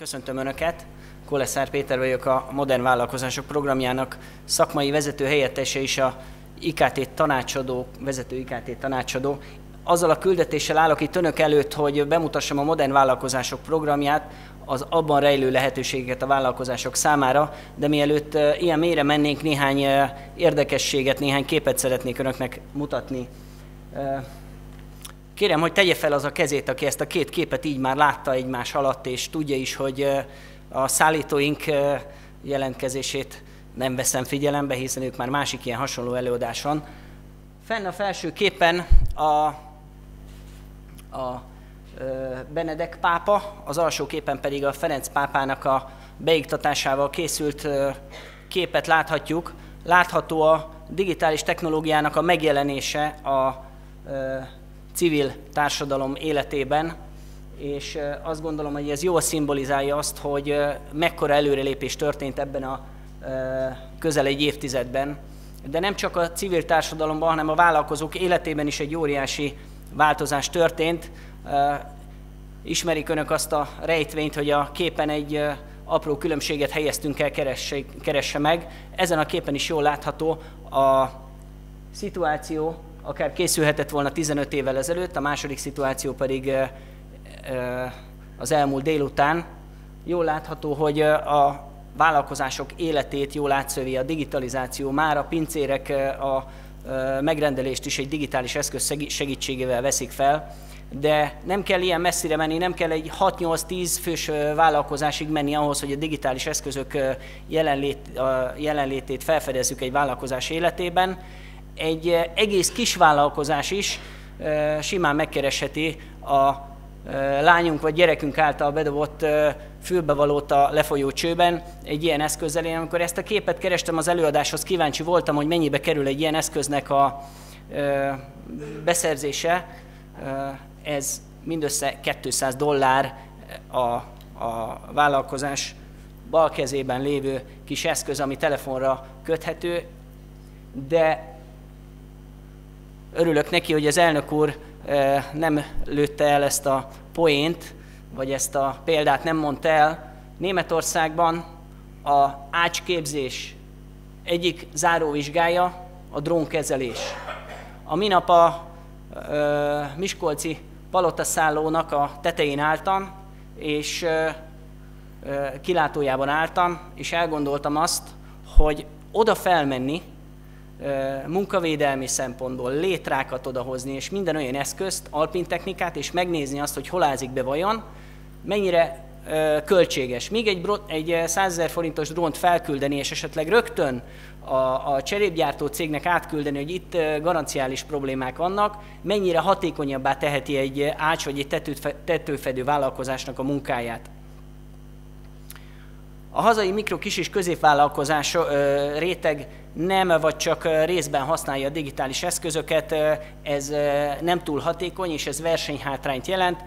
Köszöntöm Önöket! Koleszár Péter vagyok, a Modern Vállalkozások programjának szakmai vezető helyettese és a IKT tanácsadó, vezető IKT tanácsadó. Azzal a küldetéssel állok itt Önök előtt, hogy bemutassam a Modern Vállalkozások programját, az abban rejlő lehetőségeket a vállalkozások számára, de mielőtt ilyen mélyre mennénk, néhány érdekességet, néhány képet szeretnék Önöknek mutatni. Kérem, hogy tegye fel az a kezét, aki ezt a két képet így már látta egymás alatt, és tudja is, hogy a szállítóink jelentkezését nem veszem figyelembe, hiszen ők már másik ilyen hasonló előadáson. Fenn a felső képen a Benedek pápa, az alsó képen pedig a Ferenc pápának a beiktatásával készült képet láthatjuk. Látható a digitális technológiának a megjelenése a civil társadalom életében, és azt gondolom, hogy ez jól szimbolizálja azt, hogy mekkora előrelépés történt ebben a közel egy évtizedben. De nem csak a civil társadalomban, hanem a vállalkozók életében is egy óriási változás történt. Ismerik Önök azt a rejtvényt, hogy a képen egy apró különbséget helyeztünk el, keresse meg. Ezen a képen is jól látható a szituáció, akár készülhetett volna 15 évvel ezelőtt, a második szituáció pedig az elmúlt délután. Jól látható, hogy a vállalkozások életét jól átszövi a digitalizáció, már a pincérek a megrendelést is egy digitális eszköz segítségével veszik fel, de nem kell ilyen messzire menni, nem kell egy 6-8-10 fős vállalkozásig menni ahhoz, hogy a digitális eszközök jelenlétét felfedezzük egy vállalkozás életében. Egy egész kis vállalkozás is simán megkeresheti a lányunk vagy gyerekünk által bedobott fülbevalót a lefolyó csőben egy ilyen eszközzel. Én amikor ezt a képet kerestem az előadáshoz, kíváncsi voltam, hogy mennyibe kerül egy ilyen eszköznek a beszerzése. Ez mindössze $200 a vállalkozás bal kezében lévő kis eszköz, ami telefonra köthető, de örülök neki, hogy az elnök úr nem lőtte el ezt a poént, vagy ezt a példát nem mondta el. Németországban a ácsképzés egyik záróvizsgája a drónkezelés. A minap a miskolci palotaszállónak a tetején álltam, és kilátójában álltam, és elgondoltam azt, hogy oda felmenni, munkavédelmi szempontból létrákat odahozni, és minden olyan eszközt, alpin technikát, és megnézni azt, hogy hol ázik be vajon, mennyire költséges. Míg egy 100 000 forintos drónt felküldeni, és esetleg rögtön a cserépgyártó cégnek átküldeni, hogy itt garanciális problémák vannak, mennyire hatékonyabbá teheti egy ács vagy egy tetőfedő vállalkozásnak a munkáját. A hazai mikro, kis és középvállalkozás réteg nem vagy csak részben használja a digitális eszközöket, ez nem túl hatékony, és ez versenyhátrányt jelent.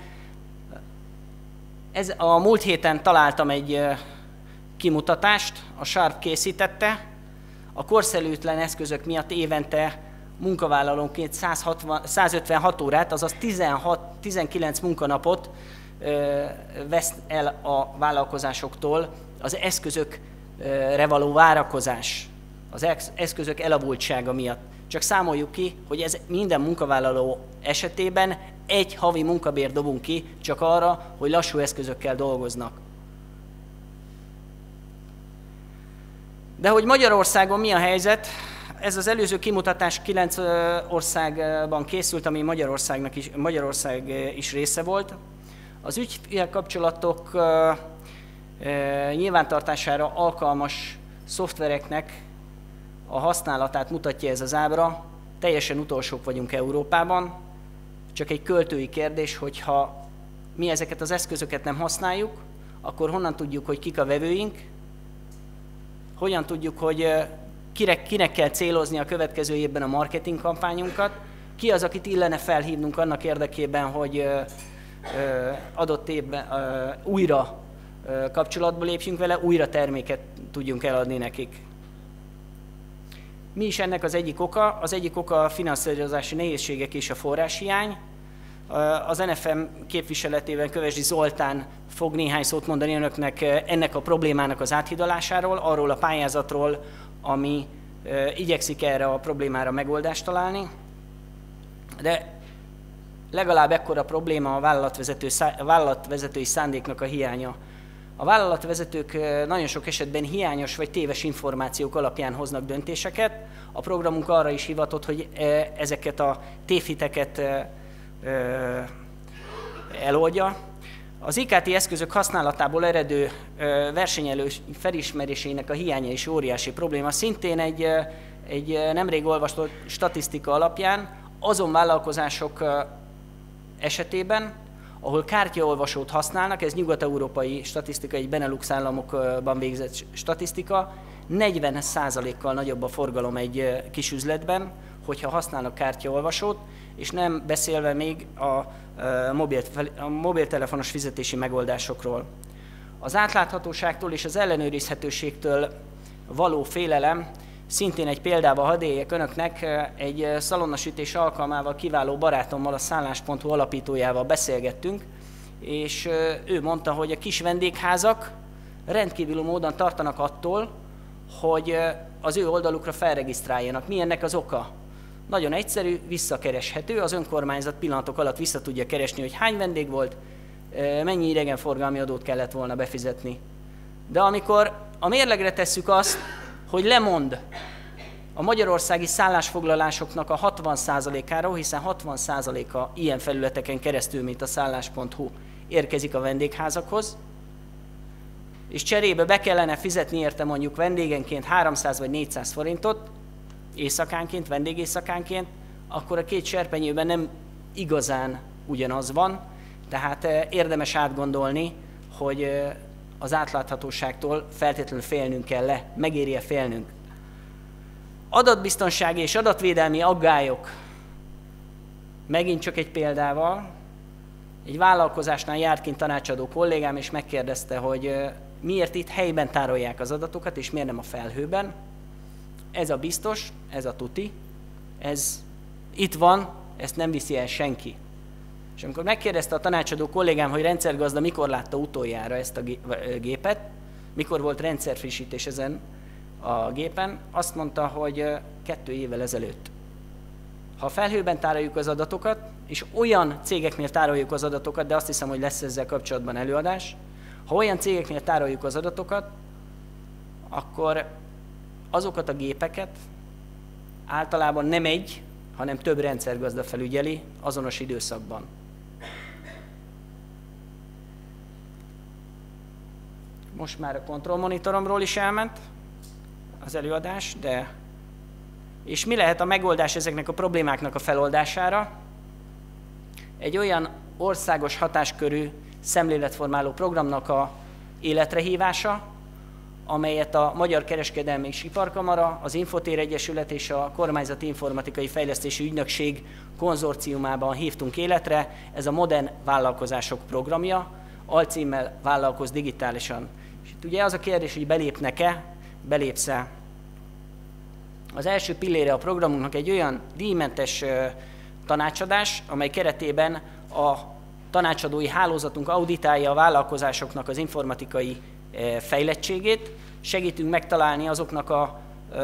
A múlt héten találtam egy kimutatást, a Sharp készítette. A korszerűtlen eszközök miatt évente munkavállalónként 156 órát, azaz 19 munkanapot vesz el a vállalkozásoktól az eszközökre való várakozás, az eszközök elavultsága miatt. Csak számoljuk ki, hogy ez minden munkavállaló esetében egy havi munkabért dobunk ki csak arra, hogy lassú eszközökkel dolgoznak. De hogy Magyarországon mi a helyzet? Ez az előző kimutatás 9 országban készült, ami Magyarország is része volt. Az ügyfélkapcsolatok nyilvántartására alkalmas szoftvereknek a használatát mutatja ez az ábra. Teljesen utolsók vagyunk Európában. Csak egy költői kérdés, hogyha mi ezeket az eszközöket nem használjuk, akkor honnan tudjuk, hogy kik a vevőink, hogyan tudjuk, hogy kinek kell célozni a következő évben a marketing kampányunkat, ki az, akit illene felhívnunk annak érdekében, hogy adott évben újra kapcsolatba lépjünk vele, újra terméket tudjunk eladni nekik. Mi is ennek az egyik oka? Az egyik oka a finanszírozási nehézségek és a forráshiány. Az NFM képviseletében Kövesdi Zoltán fog néhány szót mondani önöknek ennek a problémának az áthidalásáról, arról a pályázatról, ami igyekszik erre a problémára megoldást találni. De legalább ekkora probléma a vállalatvezetői szándéknak a hiánya. A vállalatvezetők nagyon sok esetben hiányos vagy téves információk alapján hoznak döntéseket. A programunk arra is hivatott, hogy ezeket a tévhiteket eloldja. Az IKT eszközök használatából eredő versenyelős felismerésének a hiánya is óriási probléma. Szintén egy nemrég olvasott statisztika alapján azon vállalkozások esetében, ahol kártyaolvasót használnak, ez nyugat-európai statisztika, egy Benelux államokban végzett statisztika, 40%-kal nagyobb a forgalom egy kis üzletben, hogyha használnak kártyaolvasót, és nem beszélve még a mobiltelefonos fizetési megoldásokról. Az átláthatóságtól és az ellenőrizhetőségtől való félelem, szintén egy példával hadd éljek önöknek, egy szalonnasütés alkalmával kiváló barátommal, a Szállás.hu alapítójával beszélgettünk, és ő mondta, hogy a kis vendégházak rendkívüli módon tartanak attól, hogy az ő oldalukra felregisztráljanak. Mi ennek az oka? Nagyon egyszerű, visszakereshető, az önkormányzat pillanatok alatt vissza tudja keresni, hogy hány vendég volt, mennyi idegenforgalmi adót kellett volna befizetni. De amikor a mérlegre tesszük azt, hogy lemond a magyarországi szállásfoglalásoknak a 60%-áról, hiszen 60%-a ilyen felületeken keresztül, mint a Szállás.hu érkezik a vendégházakhoz, és cserébe be kellene fizetni érte mondjuk vendégenként 300 vagy 400 forintot, éjszakánként, vendégéjszakánként, akkor a két serpenyőben nem igazán ugyanaz van, tehát érdemes átgondolni, hogy az átláthatóságtól feltétlenül félnünk kell-e, megéri-e félnünk. Adatbiztonsági és adatvédelmi aggályok. Megint csak egy példával. Egy vállalkozásnál járt kint tanácsadó kollégám, és megkérdezte, hogy miért itt helyben tárolják az adatokat, és miért nem a felhőben. Ez a biztos, ez a tuti, ez itt van, ezt nem viszi el senki. És amikor megkérdezte a tanácsadó kollégám, hogy rendszergazda mikor látta utoljára ezt a gépet, mikor volt rendszerfrissítés ezen a gépen, azt mondta, hogy 2 évvel ezelőtt. Ha a felhőben tároljuk az adatokat, és olyan cégeknél tároljuk az adatokat, de azt hiszem, hogy lesz ezzel kapcsolatban előadás, ha olyan cégeknél tároljuk az adatokat, akkor azokat a gépeket általában nem egy, hanem több rendszergazda felügyeli azonos időszakban. Most már a kontrollmonitoromról is elment az előadás, de... És mi lehet a megoldás ezeknek a problémáknak a feloldására? Egy olyan országos hatáskörű szemléletformáló programnak a életre hívása, amelyet a Magyar Kereskedelmi és Iparkamara, az Infotér Egyesület és a Kormányzati Informatikai Fejlesztési Ügynökség konzorciumában hívtunk életre. Ez a Modern Vállalkozások programja, alcímmel Vállalkozz digitálisan. És itt ugye az a kérdés, hogy belépnek-e, belépsz-e. Az első pillére a programunknak egy olyan díjmentes tanácsadás, amely keretében a tanácsadói hálózatunk auditálja a vállalkozásoknak az informatikai fejlettségét, segítünk megtalálni azoknak a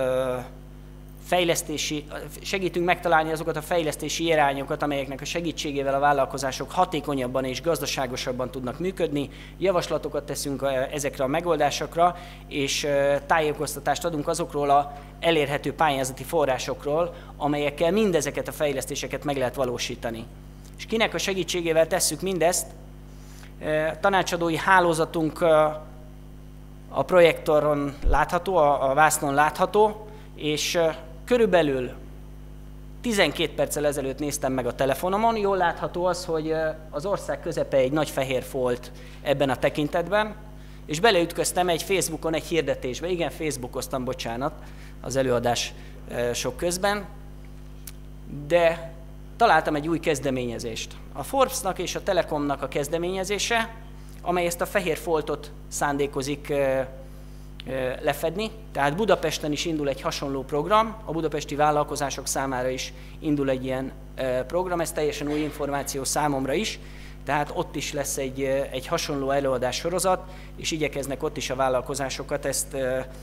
fejlesztési irányokat, amelyeknek a segítségével a vállalkozások hatékonyabban és gazdaságosabban tudnak működni. Javaslatokat teszünk ezekre a megoldásokra, és tájékoztatást adunk azokról az elérhető pályázati forrásokról, amelyekkel mindezeket a fejlesztéseket meg lehet valósítani. És kinek a segítségével tesszük mindezt? Tanácsadói hálózatunk a projektoron látható, a vásznon látható, és körülbelül 12 perccel ezelőtt néztem meg a telefonomon, jól látható az, hogy az ország közepe egy nagy fehér folt ebben a tekintetben, és beleütköztem egy Facebookon egy hirdetésbe. Igen, Facebookoztam, bocsánat, az előadás sok közben, de találtam egy új kezdeményezést. A Forbesnak és a Telekomnak a kezdeményezése, amely ezt a fehér foltot szándékozik lefedni. Tehát Budapesten is indul egy hasonló program, a budapesti vállalkozások számára is indul egy ilyen program, ez teljesen új információ számomra is, tehát ott is lesz egy hasonló előadás sorozat, és igyekeznek ott is a vállalkozásokat ezt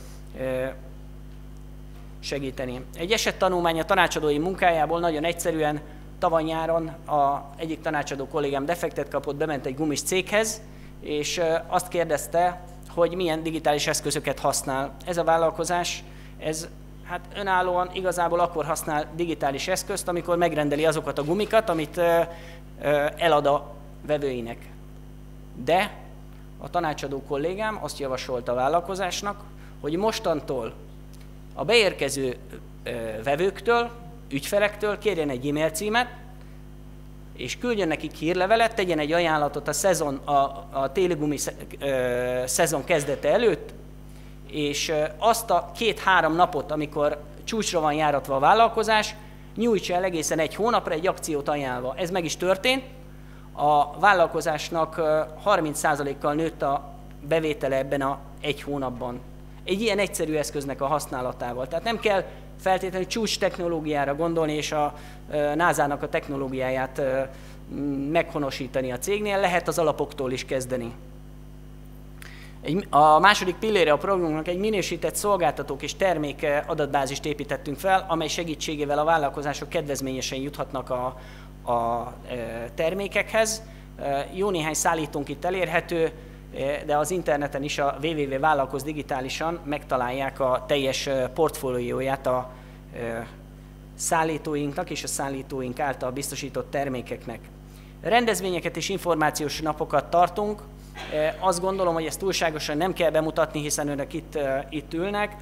segíteni. Egy esettanulmány a tanácsadói munkájából nagyon egyszerűen tavaly nyáron egyik tanácsadó kollégám defektet kapott, bement egy gumis céghez, és azt kérdezte, hogy milyen digitális eszközöket használ. Ez a vállalkozás, ez hát önállóan igazából akkor használ digitális eszközt, amikor megrendeli azokat a gumikat, amit elad a vevőinek. De a tanácsadó kollégám azt javasolta a vállalkozásnak, hogy mostantól a beérkező vevőktől, ügyfelektől kérjen egy e-mail címet, és küldjön nekik hírlevelet, tegyen egy ajánlatot a téligumi szezon kezdete előtt, és azt a 2-3 napot, amikor csúcsra van járatva a vállalkozás, nyújtsa el egészen egy hónapra egy akciót ajánlva. Ez meg is történt. A vállalkozásnak 30%-kal nőtt a bevétele ebben a egy hónapban. Egy ilyen egyszerű eszköznek a használatával. Tehát nem kell feltétlenül csúcs technológiára gondolni, és a NASA-nak a technológiáját meghonosítani a cégnél, lehet az alapoktól is kezdeni. A második pillére a programunknak egy minősített szolgáltatók és termék adatbázist építettünk fel, amely segítségével a vállalkozások kedvezményesen juthatnak a termékekhez. Jó néhány szállítónk itt elérhető, de az interneten is a www.vállalkozz-digitálisan megtalálják a teljes portfólióját a szállítóinknak és a szállítóink által biztosított termékeknek. Rendezvényeket és információs napokat tartunk. Azt gondolom, hogy ezt túlságosan nem kell bemutatni, hiszen önök itt ülnek.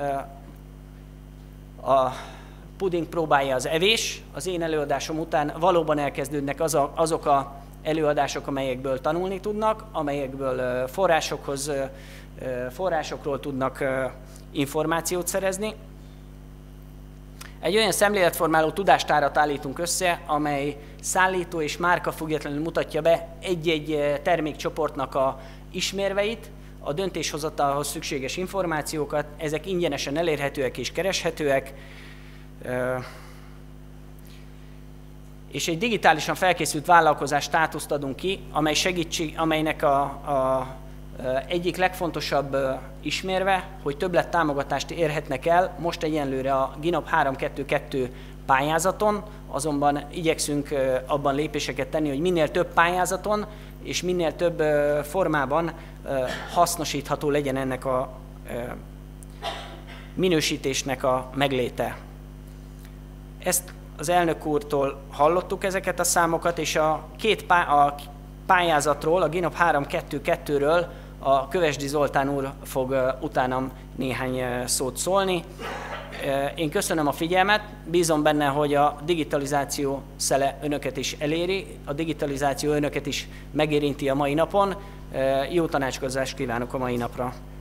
A puding próbálja az evés. Az én előadásom után valóban elkezdődnek azok az előadások, amelyekből tanulni tudnak, amelyekből forrásokról tudnak információt szerezni. Egy olyan szemléletformáló tudástárat állítunk össze, amely szállító és márka függetlenül mutatja be egy-egy termékcsoportnak a ismérveit, a döntéshozatalhoz szükséges információkat, ezek ingyenesen elérhetőek és kereshetőek, és egy digitálisan felkészült vállalkozás státuszt adunk ki, amelynek egyik legfontosabb ismérve, hogy többlettámogatást érhetnek el most egyenlőre a GINOP 3.2.2 pályázaton, azonban igyekszünk abban lépéseket tenni, hogy minél több pályázaton és minél több formában hasznosítható legyen ennek a minősítésnek a megléte. Ezt az elnök úrtól hallottuk ezeket a számokat, és a pályázatról, a GINOP 3.2.2-ről a Kövesdi Zoltán úr fog utánam néhány szót szólni. Én köszönöm a figyelmet, bízom benne, hogy a digitalizáció szele önöket is eléri, a digitalizáció önöket is megérinti a mai napon. Jó tanácskozást kívánok a mai napra!